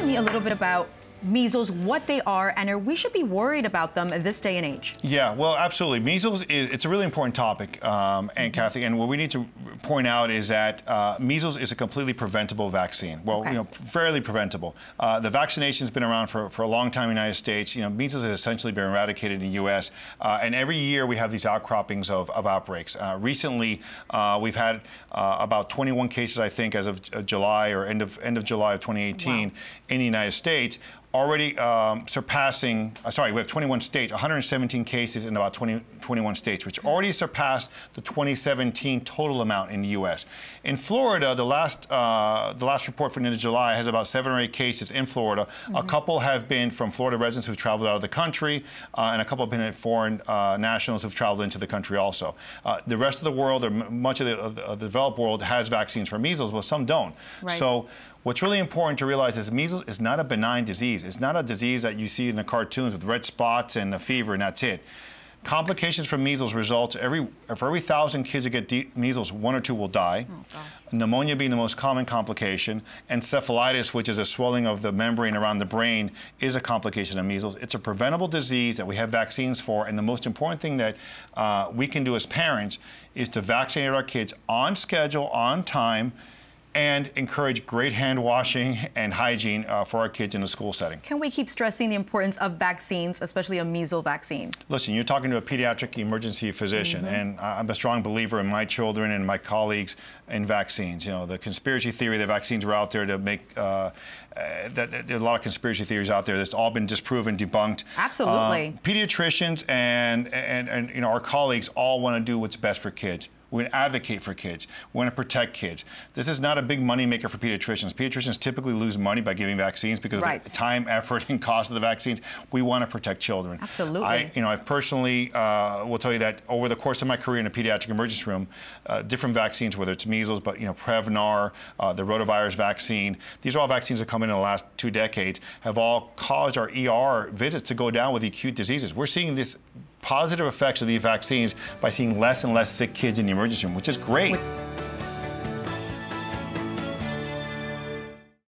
me a little bit about measles, what they are, and we should be worried about them in this day and age? Yeah, well, absolutely. Measles, it's a really important topic, and Kathy, and what we need to point out is that measles is a completely preventable vaccine. Well, okay. you know, fairly preventable. The vaccination's been around for a long time in the United States. You know, measles has essentially been eradicated in the U.S., and every year we have these outcroppings of outbreaks. Recently, we've had about 21 cases, I think, as of July or end of July of 2018 in the United States. Already surpassing, we have 21 states, 117 cases in about 21 states, which already surpassed the 2017 total amount in the U.S. In Florida, the last report for the end of July has about 7 or 8 cases in Florida. A couple have been from Florida residents who've traveled out of the country, and a couple have been foreign nationals who've traveled into the country also. The rest of the world, or much of the developed world, has vaccines for measles, but some don't. Right. So what's really important to realize is measles is not a benign disease. It's not a disease that you see in the cartoons with red spots and a fever and that's it. Complications from measles results, for every 1,000 kids that get measles, 1 or 2 will die. Oh, pneumonia being the most common complication. Encephalitis, which is a swelling of the membrane around the brain, is a complication of measles. It's a preventable disease that we have vaccines for, and the most important thing that we can do as parents is to vaccinate our kids on schedule, on time, and encourage great hand washing and hygiene for our kids in the school setting. Can we keep stressing the importance of vaccines, especially a measles vaccine? Listen, you're talking to a pediatric emergency physician, and I'm a strong believer in my children and my colleagues in vaccines. You know, the conspiracy theory that vaccines were out there to make, there are a lot of conspiracy theories out there that's all been disproven, debunked. Absolutely. Pediatricians and you know, our colleagues all want to do what's best for kids. We want to advocate for kids. We want to protect kids. This is not a big money maker for pediatricians. Pediatricians typically lose money by giving vaccines because of the time, effort, and cost of the vaccines. We want to protect children. Absolutely. I personally will tell you that over the course of my career in a pediatric emergency room, different vaccines, whether it's measles, but Prevnar, the rotavirus vaccine, these are all vaccines that come in the last 2 decades, have all caused our ER visits to go down with acute diseases. We're seeing this positive effects of these vaccines by seeing less and less sick kids in the emergency room, which is great.